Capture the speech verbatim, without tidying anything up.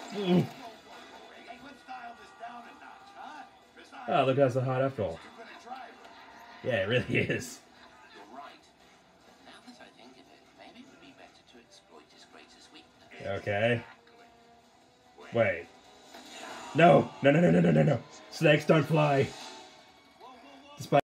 Mm. Oh, look, that's so hot after all. Yeah, it really is. Okay. Wait. No! No, no, no, no, no, no, no! Snakes don't fly! Despite